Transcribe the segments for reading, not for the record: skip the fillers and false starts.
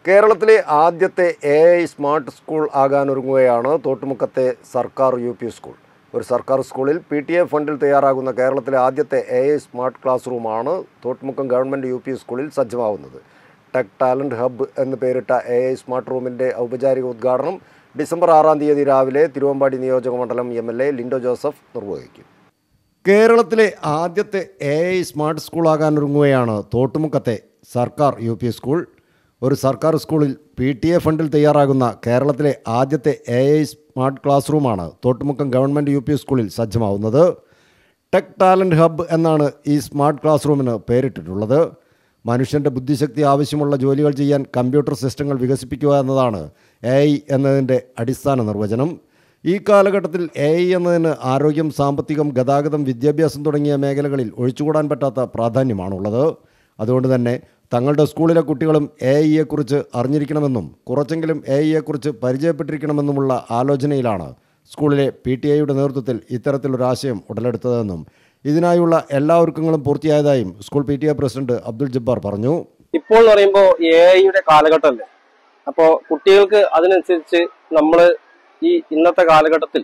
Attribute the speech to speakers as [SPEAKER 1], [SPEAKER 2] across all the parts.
[SPEAKER 1] കേരളത്തിലെ ആദ്യത്തെ AI smart school ആകാനൊരുങ്ങുകയാണ് തോട്ടുമുക്കത്തെ സർക്കാർ UP സ്കൂൾ. ഒരു സർക്കാർ സ്കൂളിൽ PTA ഫണ്ടിൽ തയ്യാറാകുന്ന കേരളത്തിലെ ആദ്യത്തെ AI സ്മാർട്ട് ക്ലാസ് റൂമാണ് തോട്ടുമുക്കം ഗവൺമെൻറ് UP സ്കൂളിൽ സജ്ജമാവുന്നത്. ടെക് ടാലൻറ്റ് ഹബ്ബ് എന്ന് പേരിട്ട AI സ്മാർട്ട് റൂമിൻ്റെ ഔപചാരിക ഉദ്ഘാടനം ഡിസംബർ 6 രാവിലെ തിരുവമ്പാടി നിയോജകമണ്ഡലം MLA ലിൻഡോ ജോസഫ് നിർവഹിക്കും. കേരളത്തിലെ ആദ്യത്തെ AI സ്മാർട്ട് സ്കൂൾ ആകാനൊരുങ്ങുകയാണ് തോട്ടുമുക്കത്തെ സർക്കാർ UP സ്കൂൾ. ഒരു സർക്കാർ സ്കൂളിൽ PTA ഫണ്ടിൽ തയ്യാറാകുന്ന കേരളത്തിലെ ആദ്യത്തെ AI സ്മാർട്ട് ക്ലാസ് റൂമാണ് തോട്ടുമുക്കം ഗവൺമെൻറ് UP സ്കൂളിൽ സജ്ജമാവുന്നത്. ടെക് ടാലൻറ്റ് ഹബ്ബ് എന്നാണ് ഈ സ്മാർട്ട് ക്ലാസ് റൂമിന് പേരിട്ടിട്ടുള്ളത്. മനുഷ്യൻ്റെ ബുദ്ധിശക്തി ആവശ്യമുള്ള ജോലികൾ ചെയ്യാൻ കമ്പ്യൂട്ടർ സിസ്റ്റങ്ങൾ വികസിപ്പിക്കുക എന്നതാണ് AI എന്നതിൻ്റെ അടിസ്ഥാന നിർവചനം. ഈ കാലഘട്ടത്തിൽ AI എന്നതിന് ആരോഗ്യം, സാമ്പത്തികം, ഗതാഗതം, വിദ്യാഭ്യാസം തുടങ്ങിയ മേഖലകളിൽ ഒഴിച്ചുകൂടാൻ പറ്റാത്ത പ്രാധാന്യമാണുള്ളത്. അതുകൊണ്ട് തന്നെ തങ്ങളുടെ സ്കൂളിലെ കുട്ടികളും AIയെക്കുറിച്ച് അറിഞ്ഞിരിക്കണമെന്നും കുറച്ചെങ്കിലും AIയെക്കുറിച്ച് പരിചയപ്പെട്ടിരിക്കണമെന്നുമുള്ള ആലോചനയിലാണ് സ്കൂളിലെ PTAയുടെ നേതൃത്വത്തിൽ ഇത്തരത്തിലൊരാശയം ഉടലെടുത്തതെന്നും ഇതിനായുള്ള എല്ലാ ഒരുക്കങ്ങളും പൂർത്തിയായതായും school PTA president Abdul Jabbar പറഞ്ഞു.
[SPEAKER 2] ഇപ്പോൾ എന്ന് പറയുമ്പോൾ AIയുടെ കാലഘട്ടമല്ലേ, അപ്പോൾ കുട്ടികൾക്ക് അതിനനുസരിച്ച് നമ്മൾ ഈ ഇന്നത്തെ കാലഘട്ടത്തിൽ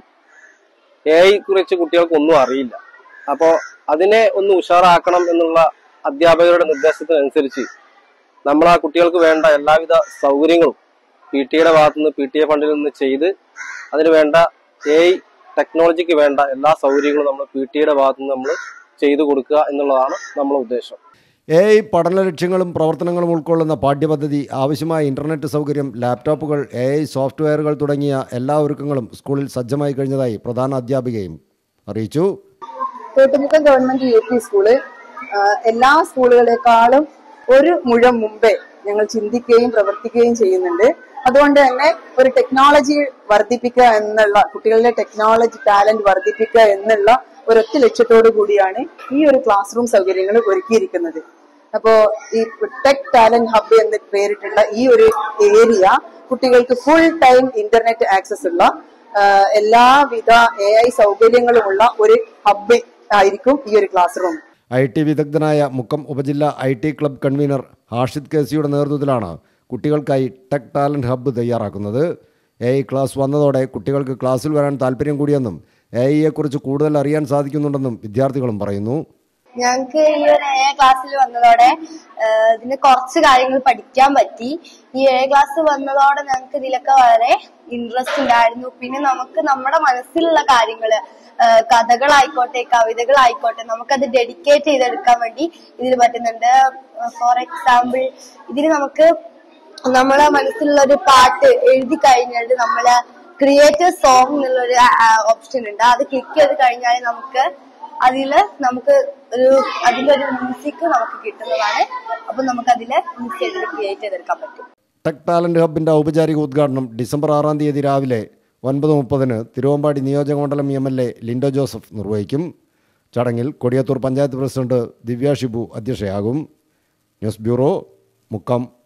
[SPEAKER 2] AI കുറിച്ച് കുട്ടികൾക്ക് ഒന്നും അറിയില്ല. അപ്പോൾ അതിനെ ഒന്ന് ഉഷാറാക്കണം എന്നുള്ള അധ്യാപകരുടെ നിർദ്ദേശത്തിനനുസരിച്ച് നമ്മൾ ആ കുട്ടികൾക്ക് വേണ്ട എല്ലാവിധ സൗകര്യങ്ങളും PTAയുടെ ഭാഗത്തുനിന്ന് PTA ഫണ്ടിൽ നിന്ന് ചെയ്ത് അതിന് വേണ്ട AI ടെക്നോളജിക്ക് വേണ്ട എല്ലാ സൗകര്യങ്ങളും നമ്മൾ PTAയുടെ ഭാഗത്തുനിന്ന് നമ്മൾ ചെയ്തു കൊടുക്കുക എന്നുള്ളതാണ് നമ്മളെ ഉദ്ദേശം.
[SPEAKER 1] AI പഠന ലക്ഷ്യങ്ങളും പ്രവർത്തനങ്ങളും ഉൾക്കൊള്ളുന്ന പാഠ്യപദ്ധതി, ആവശ്യമായ ഇൻ്റർനെറ്റ് സൗകര്യം, ലാപ്ടോപ്പുകൾ, AI സോഫ്റ്റ്വെയറുകൾ തുടങ്ങിയ എല്ലാ ഒരുക്കങ്ങളും സ്കൂളിൽ സജ്ജമായി കഴിഞ്ഞതായി പ്രധാന അധ്യാപികയും അറിയിച്ചു.
[SPEAKER 3] തോട്ടുമുക്കം ഗവൺമെന്റ് UP സ്കൂള് എല്ലാ സ്കൂളുകളെക്കാളും ഒരു മുഴം മുമ്പേ ഞങ്ങൾ ചിന്തിക്കുകയും പ്രവർത്തിക്കുകയും ചെയ്യുന്നുണ്ട്. അതുകൊണ്ട് തന്നെ ഒരു ടെക്നോളജി വർദ്ധിപ്പിക്കുക എന്നുള്ള, കുട്ടികളുടെ ടെക്നോളജി ടാലന്റ് വർദ്ധിപ്പിക്കുക എന്നുള്ള ഒരൊറ്റ ലക്ഷ്യത്തോടു കൂടിയാണ് ഈ ഒരു ക്ലാസ് റൂം സൗകര്യങ്ങൾ ഒരുക്കിയിരിക്കുന്നത്. അപ്പോ ഈ ടെക് ടാലന്റ് ഹബ്ബ് എന്ന് പേരിട്ടുള്ള ഈ ഒരു ഏരിയ കുട്ടികൾക്ക് ഫുൾ ടൈം ഇന്റർനെറ്റ് ആക്സസ് ഉള്ള എല്ലാവിധ AI സൗകര്യങ്ങളുമുള്ള ഒരു ഹബ്ബ് ആയിരിക്കും ഈ ഒരു ക്ലാസ് റൂം.
[SPEAKER 1] IT വിദഗ്ധനായ മുക്കം ഉപജില്ല IT ക്ലബ് കൺവീനർ ഹാഷിദ് കേസിയുടെ നേതൃത്വത്തിലാണ് കുട്ടികൾക്കായി ടെക് ടാലൻറ്റ് ഹബ്ബ് തയ്യാറാക്കുന്നത്. AI ക്ലാസ് വന്നതോടെ കുട്ടികൾക്ക് ക്ലാസ്സിൽ വരാൻ താല്പര്യം കൂടിയെന്നും AIയെക്കുറിച്ച് കൂടുതൽ അറിയാൻ സാധിക്കുന്നുണ്ടെന്നും വിദ്യാർത്ഥികളും പറയുന്നു.
[SPEAKER 4] ഞങ്ങൾക്ക് ഈ ഒരു AI ക്ലാസ്സിൽ വന്നതോടെ ഇതിന് കുറച്ച് കാര്യങ്ങൾ പഠിക്കാൻ പറ്റി. ഈ AI ക്ലാസ് വന്നതോടെ ഞങ്ങൾക്ക് ഇതിലൊക്കെ വളരെ ഇൻട്രസ്റ്റ് ഉണ്ടായിരുന്നു. പിന്നെ നമുക്ക് നമ്മുടെ മനസ്സിലുള്ള കാര്യങ്ങള്, കഥകളായിക്കോട്ടെ, കവിതകളായിക്കോട്ടെ, നമുക്കത് ഡെഡിക്കേറ്റ് ചെയ്തെടുക്കാൻ വേണ്ടി ഇതിൽ പറ്റുന്നുണ്ട്. ഫോർ എക്സാമ്പിൾ, ഇതിന് നമുക്ക് നമ്മളെ മനസ്സിലുള്ള ഒരു പാട്ട് എഴുതി കഴിഞ്ഞിട്ട് നമ്മള് ക്രിയേറ്റ് സോങ് എന്നുള്ളൊരു ഓപ്ഷൻ ഉണ്ട്. അത് ക്ലിക്ക് ചെയ്ത് കഴിഞ്ഞാൽ നമുക്ക് നമുക്ക് അതിന്റെ ഒരു മ്യൂസിക് നമുക്ക് കിട്ടുന്നതാണ്. അപ്പൊ നമുക്ക് അതില് ഈസി ആയിട്ട് ക്രിയേറ്റ് ചെയ്തെടുക്കാൻ പറ്റും.
[SPEAKER 1] ടെക് ടാലന്റ് ഹബിന്റെ ഔപചാരിക ഉദ്ഘാടനം ഡിസംബർ 6 രാവിലെ 9:30 തിരുവമ്പാടി നിയോജകമണ്ഡലം MLA ലിൻഡോ ജോസഫ് നിർവഹിക്കും. ചടങ്ങിൽ കൊടിയത്തൂർ പഞ്ചായത്ത് പ്രസിഡന്റ് ദിവ്യ ഷിബു അധ്യക്ഷയാകും. News bureau, Mukkam.